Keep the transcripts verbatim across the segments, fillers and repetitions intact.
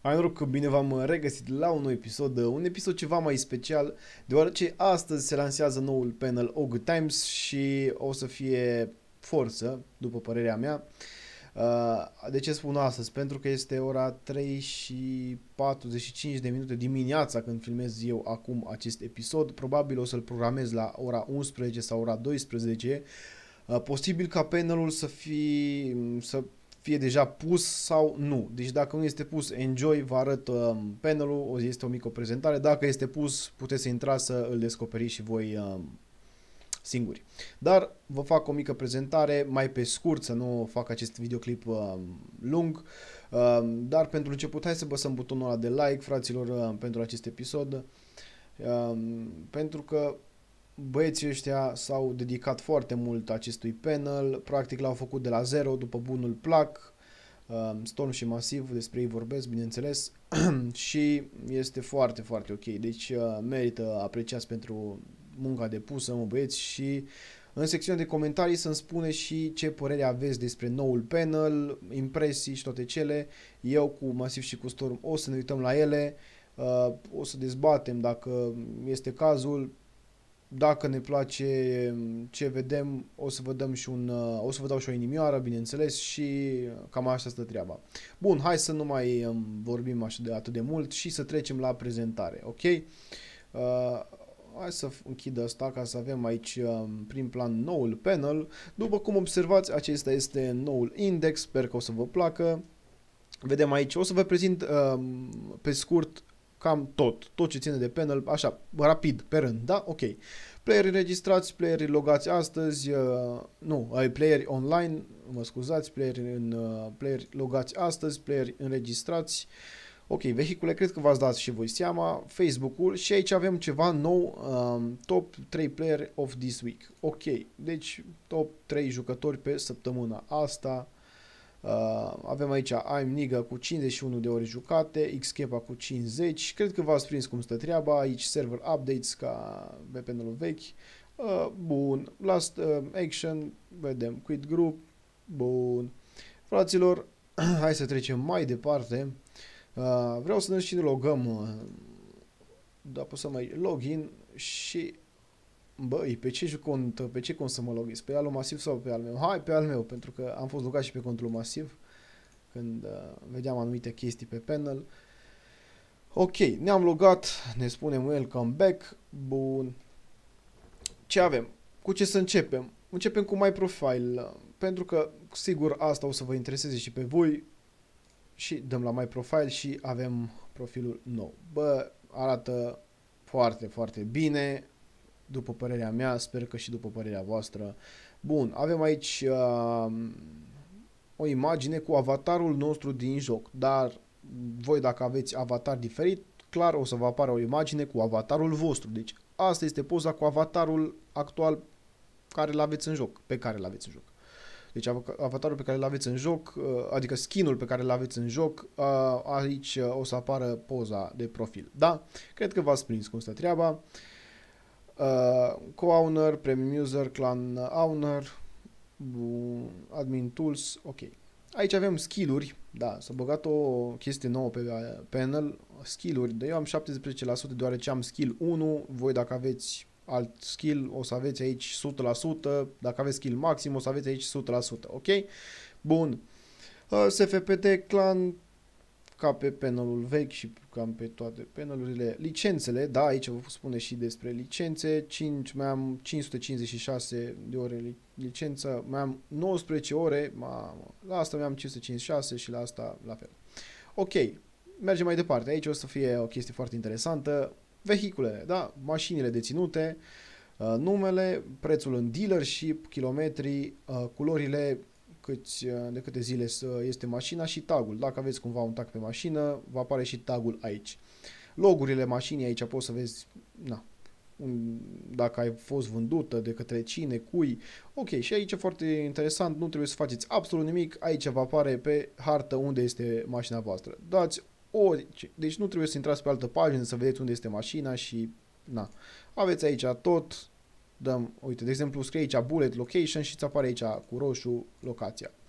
Hai noroc că bine v-am regăsit la un nou episod, un episod ceva mai special, deoarece astăzi se lansează noul panel O G Times și o să fie forță, după părerea mea. Uh, De ce spun astăzi? Pentru că este ora trei și patruzeci și cinci de minute dimineața când filmez eu acum acest episod. Probabil o să-l programez la ora unsprezece sau ora douăsprezece. Uh, Posibil ca panelul să fie, să fie deja pus sau nu. Deci dacă nu este pus, enjoy, vă arăt uh, panelul, este o mică prezentare. Dacă este pus, puteți să intrați să îl descoperiți și voi uh, singuri. Dar vă fac o mică prezentare mai pe scurt, să nu fac acest videoclip uh, lung. Uh, dar pentru început, hai să băsăm butonul ăla de like, fraților, uh, pentru acest episod. Uh, pentru că băieții ăștia s-au dedicat foarte mult acestui panel, practic l-au făcut de la zero, după bunul plac, uh, Storm și Masiv, despre ei vorbesc, bineînțeles, și este foarte, foarte ok, deci uh, merită apreciați pentru munca depusă, mă băieți, și în secțiunea de comentarii să-mi spune și ce părere aveți despre noul panel, impresii și toate cele. Eu cu Masiv și cu Storm o să ne uităm la ele, uh, o să dezbatem dacă este cazul. Dacă ne place ce vedem, o să vă dăm și un, o să vă dau și o inimioară, bineînțeles, și cam așa stă treaba. Bun, hai să nu mai vorbim așa de atât de mult și să trecem la prezentare, ok? Uh, hai să închid asta ca să avem aici uh, prin plan noul panel. După cum observați, acesta este noul index, sper că o să vă placă. Vedem aici, o să vă prezint uh, pe scurt cam tot, tot ce ține de panel, așa, rapid, pe rând, da? Ok. Playeri înregistrați, playeri logați astăzi, uh, nu, ai playeri online, mă scuzați, playeri, în, uh, playeri logați astăzi, playeri înregistrați. Ok, vehicule, cred că v-ați dat și voi seama, Facebook-ul și aici avem ceva nou, um, top trei player of this week. Ok, deci top trei jucători pe săptămâna asta. Uh, avem aici I'm Niga cu cincizeci și unu de ore jucate, Xkepa cu cincizeci, cred că v-ați prins cum stă treaba, aici server updates ca pe panelul vechi. Uh, bun, last uh, action, vedem quit group, bun. Fraților, hai să trecem mai departe. Uh, vreau să ne și ne logăm, uh, da, apăsăm mai login și băi, pe ce cont, pe ce cont să mă loghez? Pe al lui Masiv sau pe al meu? Hai, pe al meu, pentru că am fost logat și pe contul Masiv când uh, vedeam anumite chestii pe panel. Ok, ne-am logat, ne spunem welcome back. Bun. Ce avem? Cu ce să începem? Începem cu My Profile, uh, pentru că sigur asta o să vă intereseze și pe voi. Și dăm la My Profile și avem profilul nou. Bă, arată foarte, foarte bine. După părerea mea, sper că și după părerea voastră. Bun, avem aici uh, o imagine cu avatarul nostru din joc, dar voi dacă aveți avatar diferit, clar o să vă apară o imagine cu avatarul vostru. Deci asta este poza cu avatarul actual care îl aveți în joc, pe care îl aveți în joc. Deci avatarul pe care îl aveți în joc, uh, adică skinul pe care îl aveți în joc, uh, aici uh, o să apară poza de profil. Da? Cred că v-ați prins cum stă treaba. Uh, Co-owner, Premium User, Clan Owner, Admin Tools, ok. Aici avem skill-uri, da, s-a băgat o chestie nouă pe panel, skill-uri, dar eu am șaptesprezece la sută deoarece am skill unu, voi dacă aveți alt skill o să aveți aici o sută la sută, dacă aveți skill maxim o să aveți aici o sută la sută, ok? Bun. Uh, S F P T, Clan, ca pe panelul vechi și cam pe toate panelurile. Licențele, da, aici vă spune și despre licențe, cinci, mai am cinci sute cincizeci și șase de ore licență, mai am nouăsprezece ore, mamă, la asta mai am cinci sute cincizeci și șase și la asta la fel. Ok, mergem mai departe, aici o să fie o chestie foarte interesantă, vehiculele, da, mașinile deținute, uh, numele, prețul în dealership, kilometri, uh, culorile, câți, de câte zile este mașina și tagul. Dacă aveți cumva un tag pe mașină, vă apare și tagul aici. Logurile mașinii aici poți să vezi, na, un, dacă ai fost vândută, de către cine, cui. Ok, și aici e foarte interesant, nu trebuie să faceți absolut nimic, aici vă apare pe hartă unde este mașina voastră. Dați orice, deci nu trebuie să intrați pe altă pagină să vedeți unde este mașina și, na, aveți aici tot. Dăm, uite, de exemplu, scrie aici bullet location și îți apare aici cu roșu locația.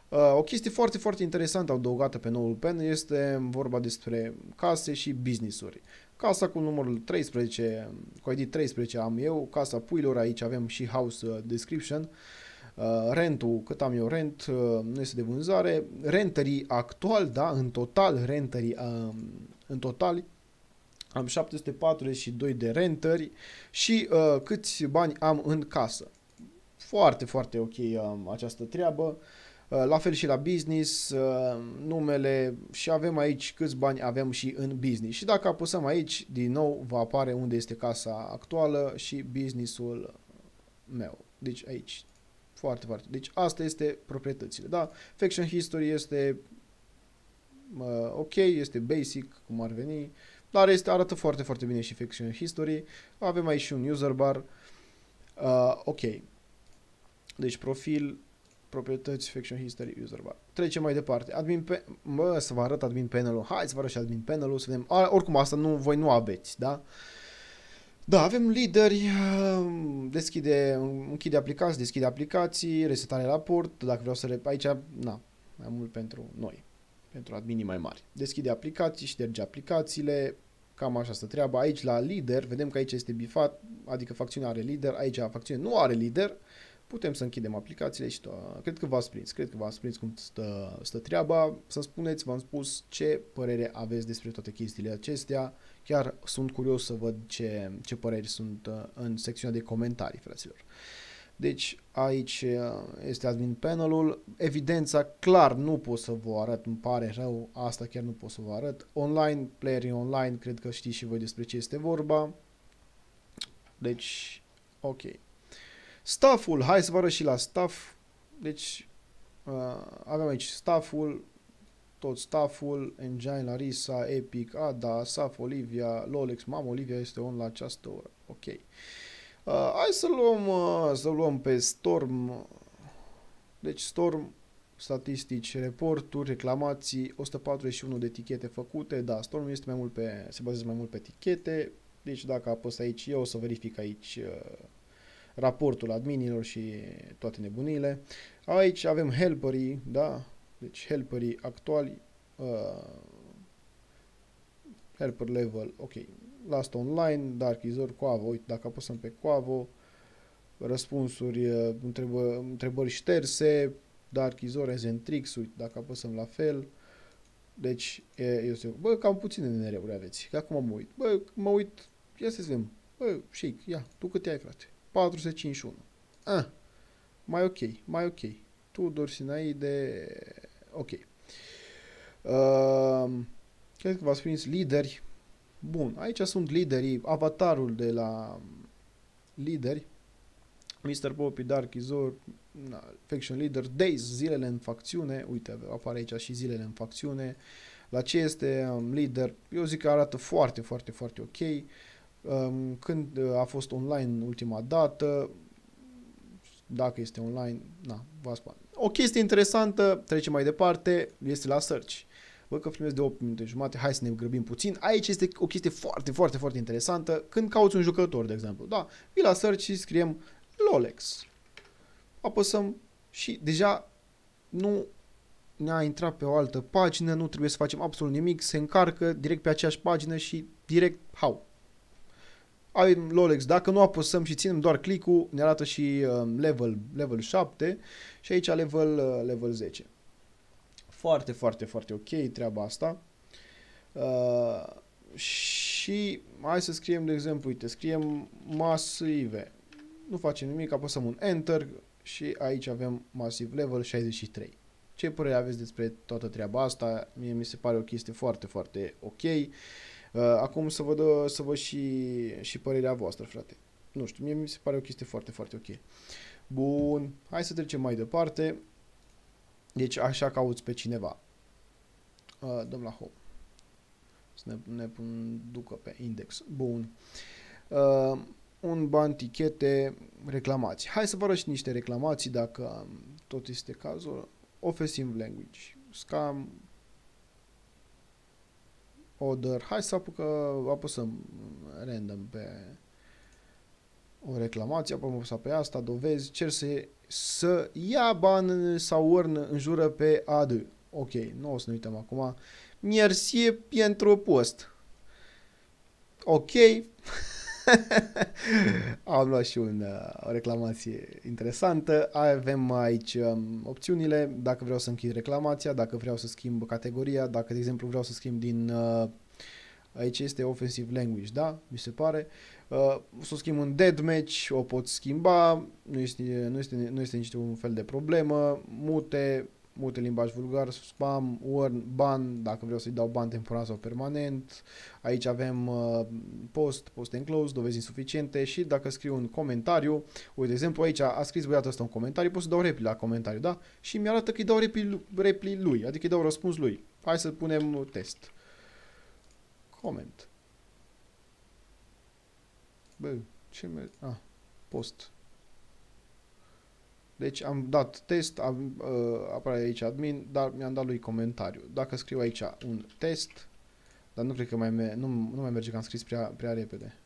Uh, o chestie foarte, foarte interesantă adăugată pe noul pen este vorba despre case și business-uri. Casa cu numărul treisprezece, cu I D treisprezece am eu, casa puilor, aici avem și house uh, description. Uh, rentul, cât am eu rent, uh, nu este de vânzare. Renterii actual, da, în total, renterii uh, în total, am șapte sute patruzeci și doi de renteri și uh, câți bani am în casă. Foarte, foarte ok uh, această treabă. Uh, la fel și la business, uh, numele și avem aici câți bani avem și în business. Și dacă apăsăm aici, din nou va apare unde este casa actuală și businessul meu. Deci aici. Foarte, foarte. Deci asta este proprietățile. Da? Faction History este uh, ok, este basic, cum ar veni, dar este, arată foarte, foarte bine și Faction History. Avem aici și un user bar. Uh, ok. Deci profil, proprietăți, Faction History, user bar. Trecem mai departe. Admin pe... Bă, să vă arăt admin panel-ul. Hai să vă arăt și admin panel-ul, să vedem. A, oricum, asta nu, voi nu aveți, da? Da, avem lideri, deschide, închide aplicații, deschide aplicații, resetare raport, dacă vreau să le... Aici, na, mai mult pentru noi, pentru adminii mai mari. Deschide aplicații, șterge aplicațiile, cam așa stă treaba. Aici la lider, vedem că aici este bifat, adică facțiunea are lider, aici facțiunea nu are lider. Putem să închidem aplicațiile și to- cred că v-ați prins, cred că v-ați prins cum stă, stă treaba. Să spuneți, v-am spus ce părere aveți despre toate chestiile acestea. Chiar sunt curios să văd ce, ce păreri sunt în secțiunea de comentarii, fraților. Deci aici este admin panel-ul. Evidența, clar nu pot să vă arăt, îmi pare rău, asta chiar nu pot să vă arăt. Online, playerii online, cred că știți și voi despre ce este vorba. Deci, ok. Stafful, hai să vă arăt și la staff. Deci, uh, avem aici stafful, tot stafful, Engine, Larissa, Epic, Ada, Asaf, Olivia, Lolex, mamă, Olivia este on la această oră. Ok. Uh, hai să luăm, uh, să luăm pe Storm. Deci Storm, statistici, reporturi, reclamații, o sută patruzeci și unu de etichete făcute. Da, Storm este mai mult pe, se bazează mai mult pe etichete. Deci dacă apăs aici, eu o să verific aici uh, raportul adminilor și toate nebunile. Aici avem helperii, da? Deci helperii actuali, uh, helper level, ok. Last online, Dark Izor, Quavo, uite, dacă apăsăm pe Quavo, răspunsuri, uh, întrebă, întrebări șterse, Dark Izor, Ezentrix, uite, dacă apăsăm la fel. Deci, eu zic, bă, cam puține N R-uri aveți, că acum mă uit. Bă, mă uit, ia să vedem. Bă, Shake, ia, tu câte ai, frate? patru sute cincizeci și unu. Ah, mai ok, mai ok. Tudor, Sinaide, ok. Uh, cred că v-ați prins lideri. Bun, aici sunt liderii, avatarul de la lideri. mister Poppy, Dark Izor, na, Faction Leader, Days, zilele în facțiune. Uite, apare aici și zilele în facțiune. La ce este um, lider? Eu zic că arată foarte, foarte, foarte ok. Um, când a fost online ultima dată, dacă este online, na, vă spun. O chestie interesantă, trecem mai departe, este la search. Văd că filmez de opt minute jumate, hai să ne grăbim puțin. Aici este o chestie foarte, foarte, foarte interesantă. Când cauți un jucător, de exemplu, da, vii la search și scriem Lolex. Apăsăm și deja nu ne-a intrat pe o altă pagină, nu trebuie să facem absolut nimic, se încarcă direct pe aceeași pagină și direct, how? Avem Lolex, dacă nu apăsăm și ținem doar click-ul, ne arată și um, level, level șapte și aici level, uh, level zece. Foarte, foarte, foarte ok treaba asta. Uh, și hai să scriem, de exemplu, uite, scriem masive. Nu facem nimic, apăsăm un Enter și aici avem masiv level șaizeci și trei. Ce părere aveți despre toată treaba asta? Mie mi se pare o chestie foarte, foarte ok. Uh, acum să văd, să văd și, și părerea voastră, frate. Nu știu, mie mi se pare o chestie foarte, foarte ok. Bun, hai să trecem mai departe. Deci așa cauți pe cineva. Uh, dăm la home. Să ne, ne ducă pe index. Bun. Uh, un ban, tichete, reclamații. Hai să vă arăt și niște reclamații dacă tot este cazul. Offensive language, scam, order. Hai să apucă, apăsăm random pe o reclamație, apoi mă apăsa pe asta, dovezi, cer să, să ia ban sau urn în jură pe A D. Ok, nu o să ne uităm acum. Mersi pentru post. Ok. Am luat și un, o reclamație interesantă. Avem aici um, opțiunile, dacă vreau să închid reclamația, dacă vreau să schimb categoria, dacă, de exemplu, vreau să schimb din... Uh, aici este offensive language, da? Mi se pare. Uh, să o schimb în deathmatch, o pot schimba, nu este, nu este, nu este niciun fel de problemă. Mute, mute limbaj vulgar, spam, warn, ban, dacă vreau să-i dau ban temporar sau permanent. Aici avem uh, post, post enclosed, dovezi insuficiente și dacă scriu un comentariu, uite, de exemplu, aici a scris băiatul ăsta un comentariu, pot să dau repli la comentariu, da? Și mi-arată că îi dau repli, repli lui, adică îi dau răspuns lui. Hai să punem test. Comment. Bă, ce merge? Ah, post. Deci am dat test, am, uh, apare aici admin, dar mi-am dat lui comentariu. Dacă scriu aici un test, dar nu cred că mai, me nu, nu mai merge că am scris prea, prea repede.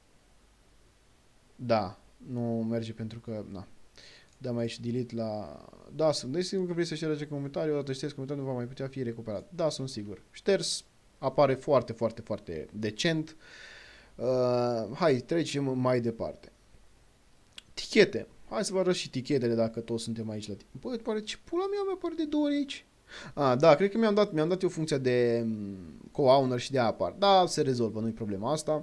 Da, nu merge pentru că, na. Dăm aici delete la... Da, sunt deci sigur că vrei să ștergi comentariu, odată ștergi comentariul nu va mai putea fi recuperat. Da, sunt sigur. Șters, apare foarte, foarte, foarte decent. Uh, hai, trecem mai departe. Tichete. Hai să vă arăt și tichetele dacă toți suntem aici la timp. Bă, pare ce pula mea mi apare de două ori aici. Ah, da, cred că mi-am dat, mi-am dat eu funcția de co-owner și de apar. Da, se rezolvă, nu-i problema asta.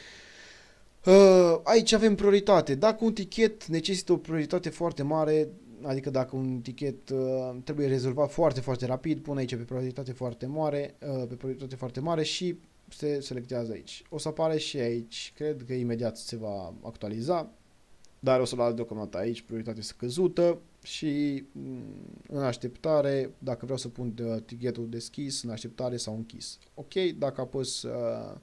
Uh, aici avem prioritate. Dacă un tichet necesită o prioritate foarte mare, adică dacă un tichet uh, trebuie rezolvat foarte, foarte rapid, pun aici pe prioritate foarte mare, uh, pe prioritate foarte mare și se selectează aici. O să apare și aici, cred că imediat se va actualiza, dar o să-l las deocamdată aici, prioritate scăzută și în așteptare, dacă vreau să pun uh, tichetul deschis, în așteptare sau închis. Ok, dacă apăs uh,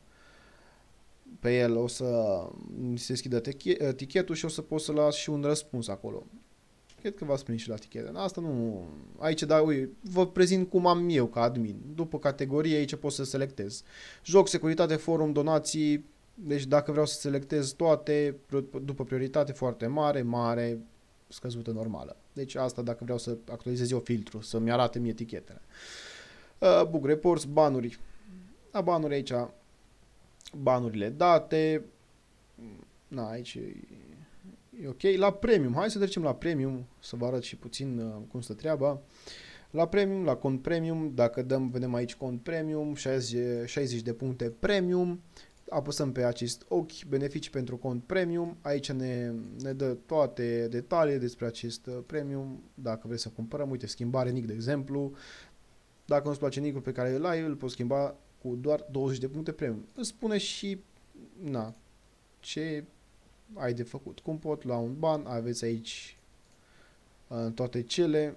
pe el o să se deschidă tichetul și o să pot să las și un răspuns acolo. Cred că v-ați prins și la tichete. Asta nu... Aici, da, ui, vă prezint cum am eu ca admin. După categorie, aici pot să selectez. Joc, securitate, forum, donații. Deci dacă vreau să selectez toate, după prioritate foarte mare, mare, scăzută, normală. Deci asta dacă vreau să actualizez eu filtru, să-mi arate mie etichetele. Uh, bug reports, banuri. La banuri aici, banurile date. Na, aici e ok. La premium, hai să trecem la premium, să vă arăt și puțin uh, cum stă treaba. La premium, la cont premium, dacă dăm, vedem aici cont premium, șaizeci de puncte premium, apăsăm pe acest ochi, beneficii pentru cont premium, aici ne, ne dă toate detaliile despre acest premium, dacă vreți să cumpărăm, uite, schimbare nick, de exemplu, dacă nu-ți place nick-ul pe care îl ai, îl poți schimba cu doar douăzeci de puncte premium. Îți spune și, na, ce ai de făcut. Cum pot lua un ban, aveți aici uh, toate cele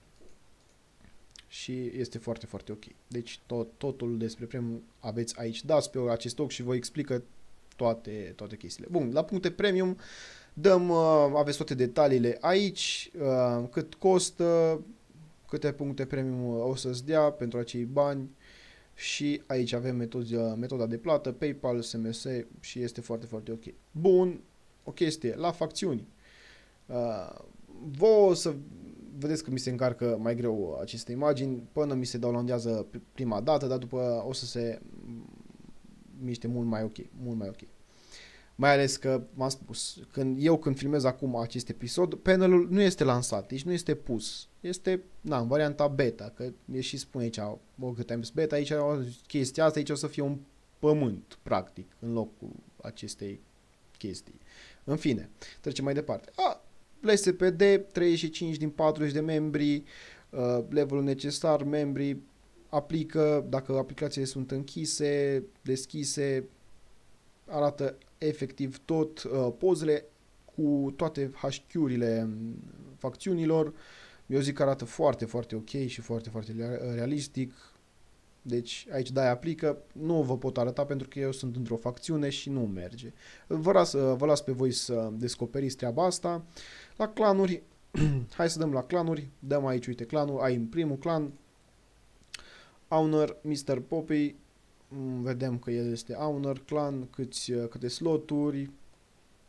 și este foarte, foarte ok. Deci tot, totul despre premium aveți aici. Dați pe acest ochi și vă explică toate, toate chestiile. Bun, la puncte premium dăm, uh, aveți toate detaliile aici, uh, cât costă, câte puncte premium o să-ți dea pentru acei bani și aici avem metod, metoda de plată, PayPal, S M S și este foarte, foarte ok. Bun, o chestie, la facțiuni. Uh, Vă să vedeți că mi se încarcă mai greu aceste imagini până mi se downloadează prima dată, dar după o să se miște mult mai ok, mult mai ok. Mai ales că, m-am spus, când eu când filmez acum acest episod, panelul nu este lansat, deci nu este pus. Este, na, în varianta beta, că e și spune aici, cât times beta, aici chestia asta, aici o să fie un pământ, practic, în locul acestei chestii. În fine, trecem mai departe. A, L S P D, treizeci și cinci din patruzeci de membri, uh, levelul necesar, membrii aplică, dacă aplicațiile sunt închise, deschise, arată efectiv tot, uh, pozele cu toate H Q-urile facțiunilor. Eu zic că arată foarte, foarte ok și foarte, foarte realistic. Deci aici da, aplică, nu vă pot arăta pentru că eu sunt într-o facțiune și nu merge. Vă las, vă las pe voi să descoperiți treaba asta. La clanuri, hai să dăm la clanuri, dăm aici, uite, clanul, ai în primul clan, Owner, mister Poppy, vedem că el este Owner, clan, câți, câte sloturi,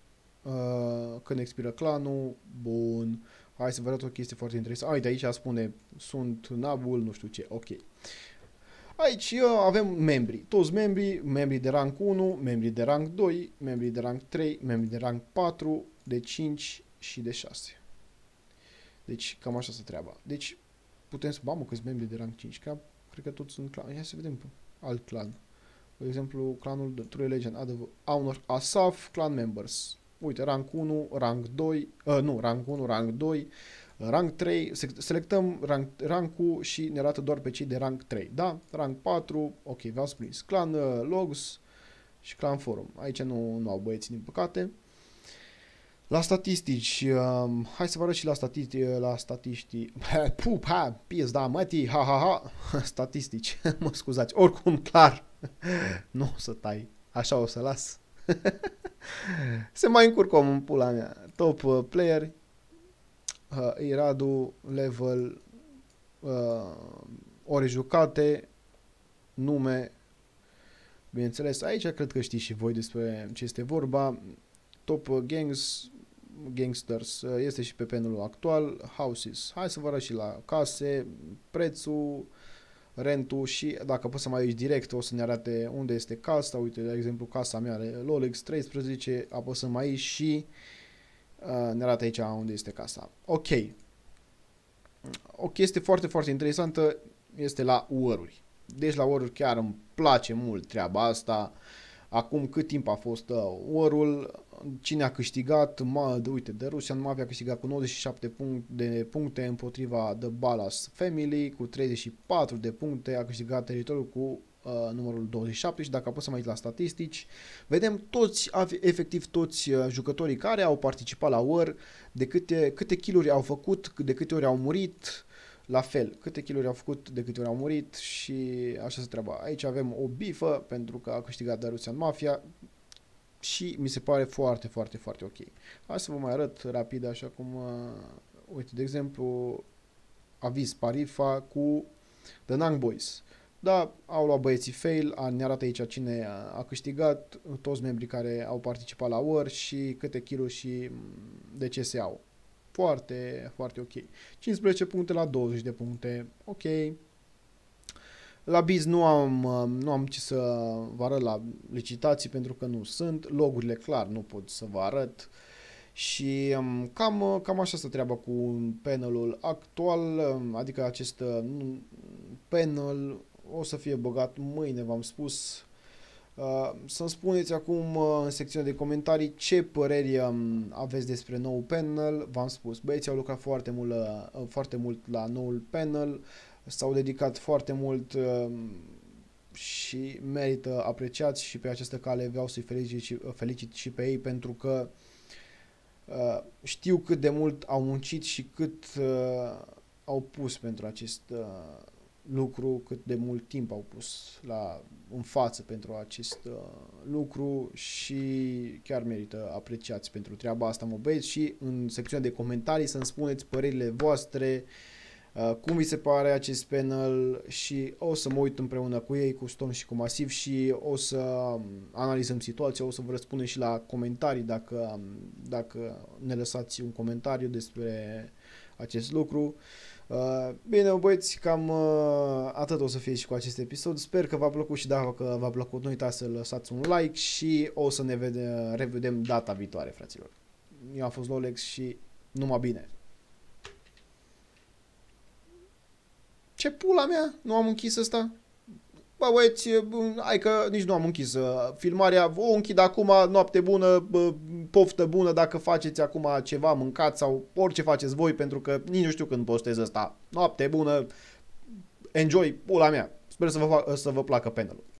uh, când expiră clanul, bun. Hai să vă arăt o chestie foarte interesantă. Uite, aici spune, sunt Nabul, nu știu ce, ok. Aici avem membrii, toți membrii, membrii de rank unu, membrii de rank doi, membrii de rank trei, membrii de rank patru, de cinci și de șase. Deci cam așa se treaba. Deci putem să... Bamă, câți membri de rank cinci, că cred că toți sunt clan. Hai să vedem alt clan. De exemplu, clanul de True Legend, Honor Asaf, clan members. Uite, rank unu, rank doi, uh, nu, rank unu, rank doi, rank trei, selectăm rank, rank-ul și ne arată doar pe cei de rank trei, da? Rank patru, ok, v-am spus, clan uh, logs și clan forum. Aici nu, nu au băieții, din păcate. La statistici, um, hai să vă arăt și la statistici, la statistici, pup, ha, pizda, mătii, ha, ha, ha, statistici, mă scuzați, oricum, clar, nu o să tai, așa o să las. Se mai încurcă omul în pula mea. Top uh, player, uh, Iradu, level, uh, ore jucate, nume, bineînțeles, aici cred că știți și voi despre ce este vorba. Top uh, gangs, gangsters, uh, este și pe panelul actual, houses, hai să vă arăt și la case, prețul, rentul și dacă pot să mai aici direct o să ne arate unde este casa. Uite, de exemplu, casa mea are Lolex treisprezece, apăsăm aici și uh, ne arată aici unde este casa. Ok. O chestie foarte, foarte interesantă este la war-uri. Deci la war-uri chiar îmi place mult treaba asta. Acum cât timp a fost uh, war-ul, cine a câștigat, ma, de, uite, de Rusia nu avea câștigat cu nouăzeci și șapte de puncte împotriva The Balas Family, cu treizeci și patru de puncte a câștigat teritoriul cu uh, numărul douăzeci și șapte și dacă apăsăm aici la statistici, vedem toți, efectiv toți uh, jucătorii care au participat la war, de câte, câte kill-uri au făcut, de câte ori au murit, la fel, câte kill-uri au făcut, de câte ori au murit și așa se treaba. Aici avem o bifă pentru că a câștigat The Russian Mafia și mi se pare foarte, foarte, foarte ok. Hai să vă mai arăt rapid așa cum, uh, uite, de exemplu, aviz Parifa cu The Nang Boys. Da, au luat băieții fail, ne arată aici cine a câștigat, toți membrii care au participat la war și câte kill-uri și de ce se au. Foarte, foarte ok. cincisprezece puncte la douăzeci de puncte. Ok. La biz nu am, nu am ce să vă arăt la licitații pentru că nu sunt. Logurile clar nu pot să vă arăt. Și cam, cam așa se treaba cu panelul actual. Adică acest panel o să fie băgat mâine, v-am spus. Uh, să-mi spuneți acum uh, în secțiunea de comentarii ce păreri um, aveți despre noul panel. V-am spus, băieții au lucrat foarte mult, uh, foarte mult la noul panel, s-au dedicat foarte mult uh, și merită apreciați și pe această cale vreau să-i felicit și, uh, felicit și pe ei pentru că uh, știu cât de mult au muncit și cât uh, au pus pentru acest uh, lucru, cât de mult timp au pus la, în față pentru acest uh, lucru și chiar merită apreciați pentru treaba asta, mă băieți, și în secțiunea de comentarii să-mi spuneți părerile voastre, uh, cum vi se pare acest panel și o să mă uit împreună cu ei, cu Storm și cu Masiv și o să analizăm situația, o să vă răspundem și la comentarii dacă, dacă ne lăsați un comentariu despre acest lucru. Uh, bine, băieți, cam uh, atât o să fie și cu acest episod. Sper că v-a plăcut și dacă v-a plăcut, nu uitați să lăsați un like și o să ne vede, revedem data viitoare, fraților. Eu am fost Lolex și numai bine. Ce pula mea? Nu am închis ăsta? Bă, băieți, hai că nici nu am închis uh, filmarea, o închid acum, noapte bună, bă, poftă bună dacă faceți acum ceva, mâncați sau orice faceți voi, pentru că nici nu știu când postez ăsta. Noapte bună, enjoy, pula mea, sper să vă, să vă placă panelul.